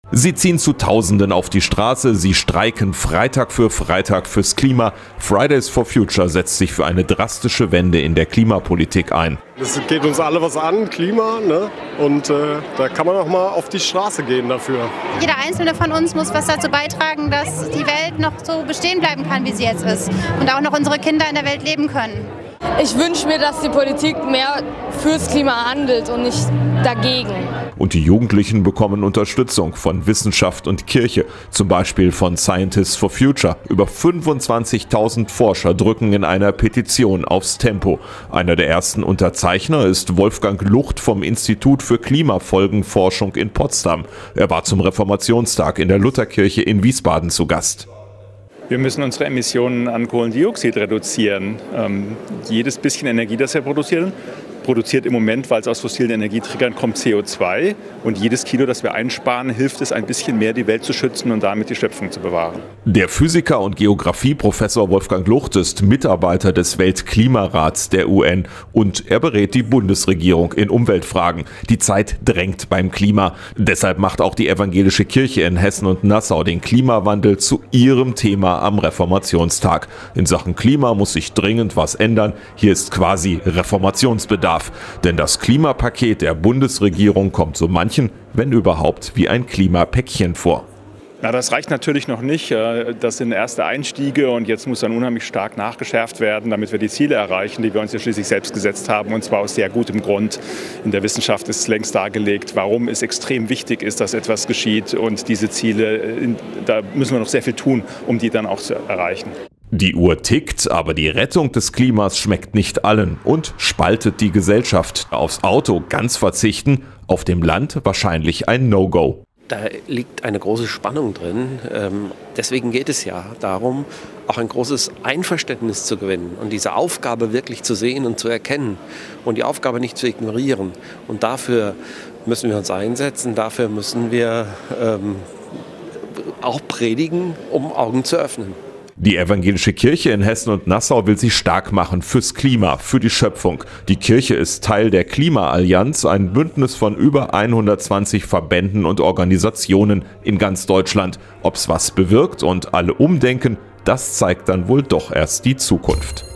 Sie ziehen zu Tausenden auf die Straße, sie streiken Freitag für Freitag fürs Klima. Fridays for Future setzt sich für eine drastische Wende in der Klimapolitik ein. Es geht uns alle was an, Klima, ne? Und da kann man auch mal auf die Straße gehen dafür. Jeder Einzelne von uns muss was dazu beitragen, dass die Welt noch so bestehen bleiben kann, wie sie jetzt ist. Und auch noch unsere Kinder in der Welt leben können. Ich wünsche mir, dass die Politik mehr fürs Klima handelt und nicht dagegen. Und die Jugendlichen bekommen Unterstützung von Wissenschaft und Kirche, zum Beispiel von Scientists for Future. Über 25.000 Forscher drücken in einer Petition aufs Tempo. Einer der ersten Unterzeichner ist Wolfgang Lucht vom Institut für Klimafolgenforschung in Potsdam. Er war zum Reformationstag in der Lutherkirche in Wiesbaden zu Gast. Wir müssen unsere Emissionen an Kohlendioxid reduzieren. Jedes bisschen Energie, das wir produziert im Moment, weil es aus fossilen Energieträgern kommt, CO2. Und jedes Kilo, das wir einsparen, hilft es ein bisschen mehr, die Welt zu schützen und damit die Schöpfung zu bewahren. Der Physiker und Geografieprofessor Wolfgang Lucht ist Mitarbeiter des Weltklimarats der UN und er berät die Bundesregierung in Umweltfragen. Die Zeit drängt beim Klima. Deshalb macht auch die evangelische Kirche in Hessen und Nassau den Klimawandel zu ihrem Thema am Reformationstag. In Sachen Klima muss sich dringend was ändern. Hier ist quasi Reformationsbedarf. Denn das Klimapaket der Bundesregierung kommt so manchen, wenn überhaupt, wie ein Klimapäckchen vor. Na, das reicht natürlich noch nicht. Das sind erste Einstiege und jetzt muss dann unheimlich stark nachgeschärft werden, damit wir die Ziele erreichen, die wir uns ja schließlich selbst gesetzt haben, und zwar aus sehr gutem Grund. In der Wissenschaft ist es längst dargelegt, warum es extrem wichtig ist, dass etwas geschieht, und diese Ziele, da müssen wir noch sehr viel tun, um die dann auch zu erreichen. Die Uhr tickt, aber die Rettung des Klimas schmeckt nicht allen und spaltet die Gesellschaft. Aufs Auto ganz verzichten, auf dem Land wahrscheinlich ein No-Go. Da liegt eine große Spannung drin. Deswegen geht es ja darum, auch ein großes Einverständnis zu gewinnen und diese Aufgabe wirklich zu sehen und zu erkennen und die Aufgabe nicht zu ignorieren. Und dafür müssen wir uns einsetzen, dafür müssen wir auch predigen, um Augen zu öffnen. Die evangelische Kirche in Hessen und Nassau will sich stark machen fürs Klima, für die Schöpfung. Die Kirche ist Teil der Klimaallianz, ein Bündnis von über 120 Verbänden und Organisationen in ganz Deutschland. Ob's was bewirkt und alle umdenken, das zeigt dann wohl doch erst die Zukunft.